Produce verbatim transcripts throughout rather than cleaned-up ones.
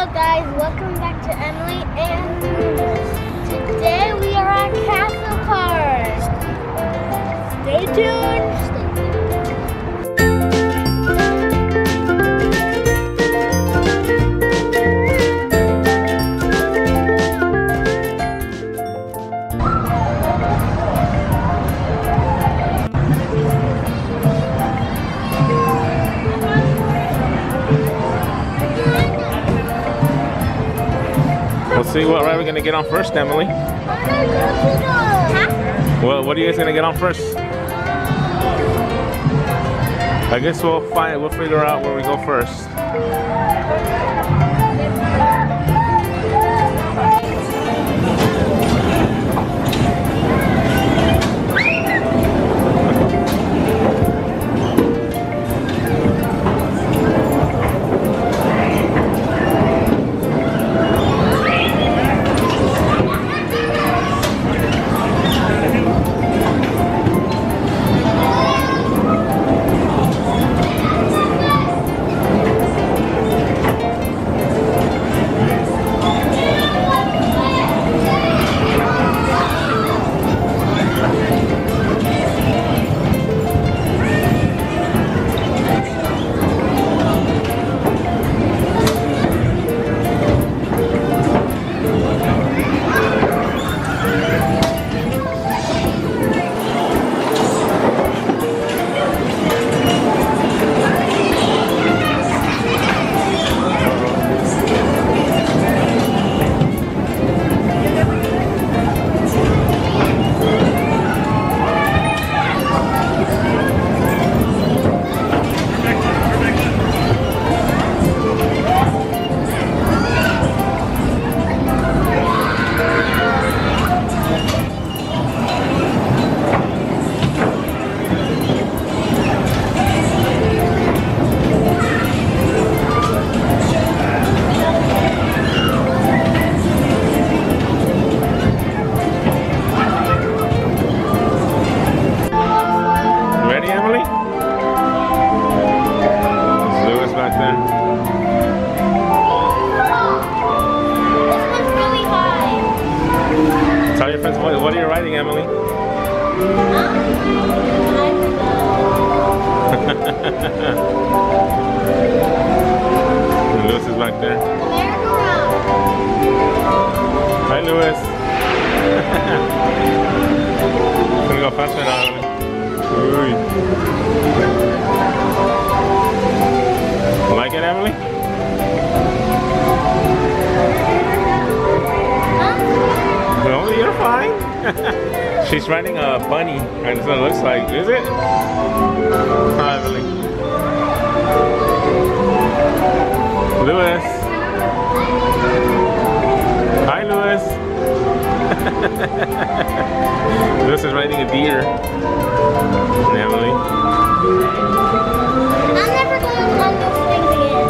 Hello guys, welcome back to Emily and today we are at Castle Park. Stay tuned. Let's see what ride we're gonna get on first, Emily. Well, what are you guys gonna get on first? I guess we'll find, we'll figure out where we go first. What are you riding, Emily? Lewis is back there. Hi, Lewis. I'm gonna go faster now, Emily. Like it, Emily? No, you're fine. She's riding a bunny, and that's what it looks like. Is it? Hi, Emily. Lewis. Hi, Lewis. Lewis is riding a deer. And Emily. I'm never going on those things again.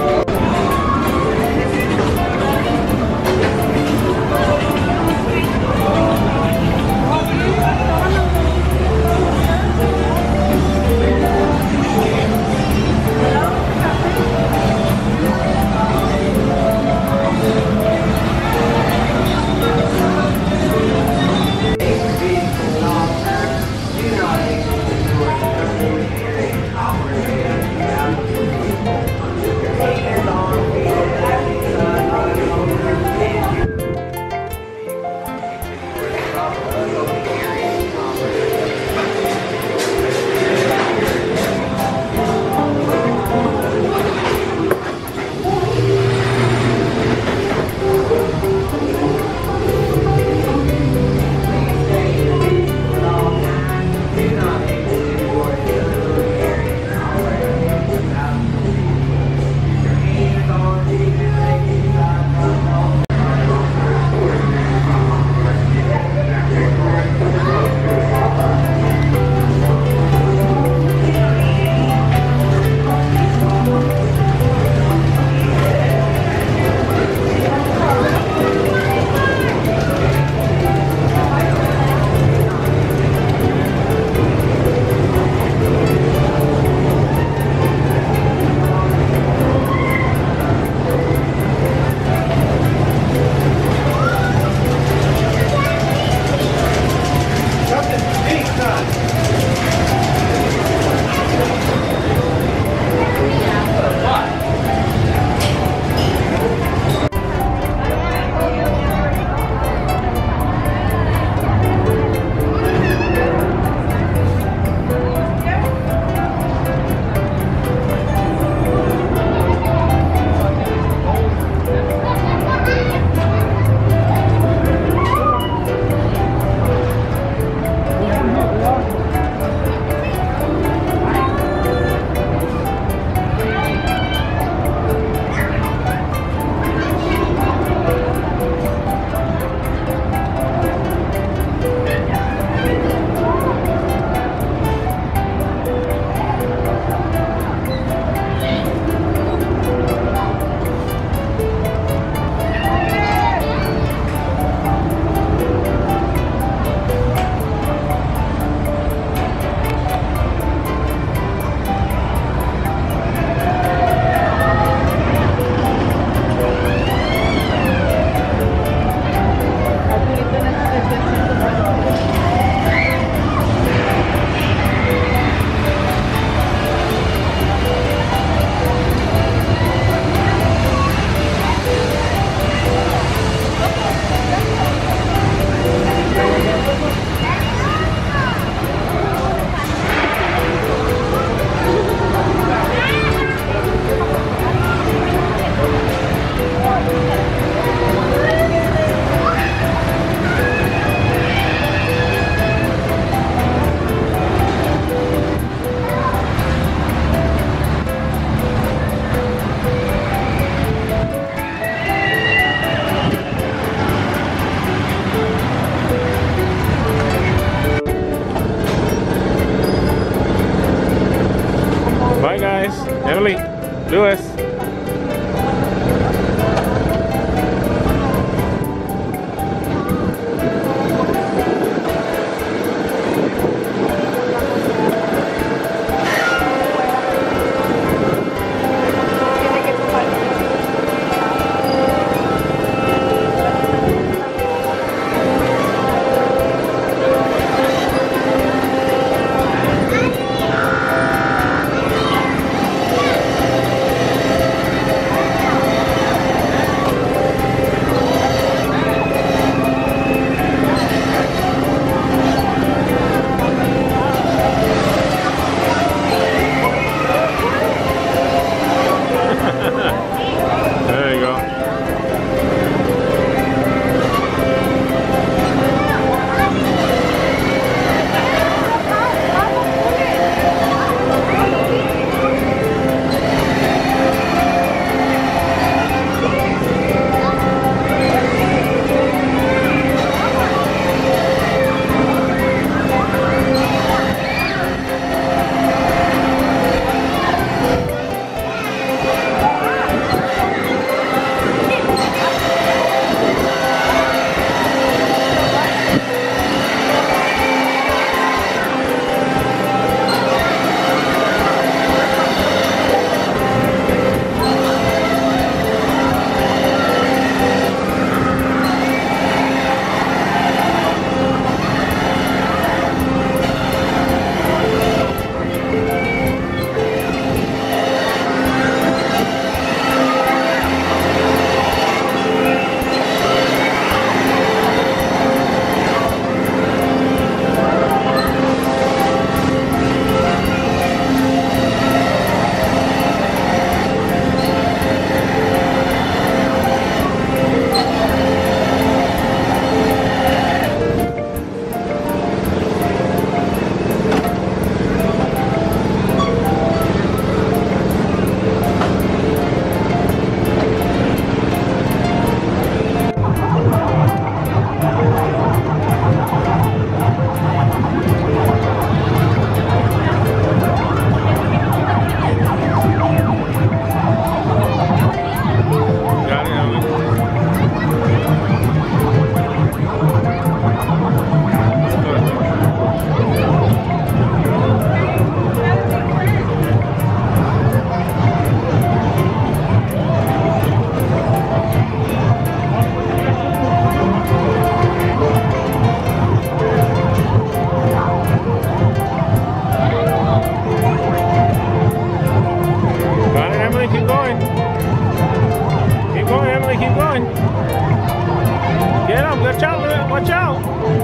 Emily, keep going. Get him, watch out, watch out.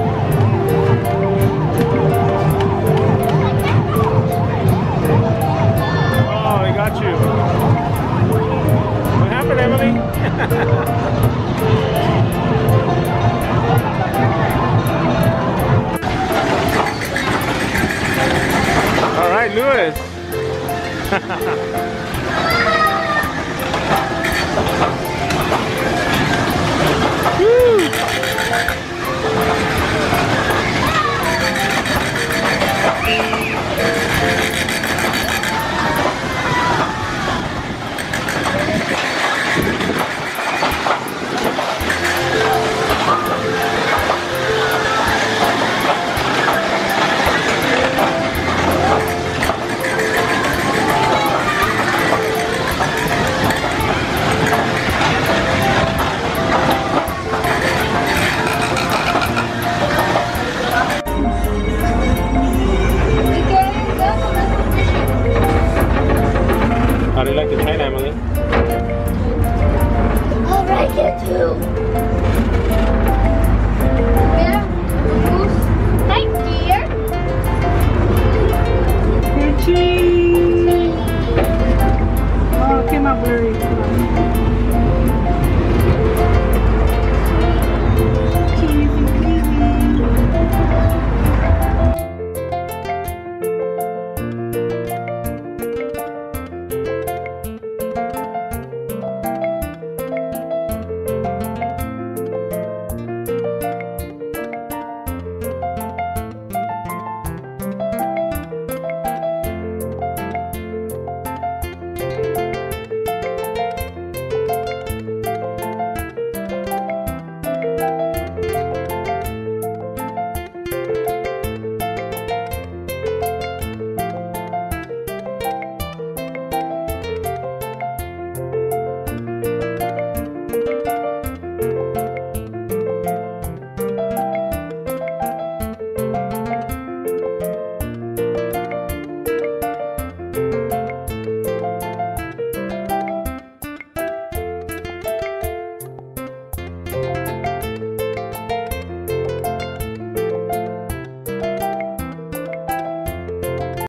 Oh, he got you. What happened, Emily? All right, Lewis. Woo! How do you like the train, Emily? I like it too.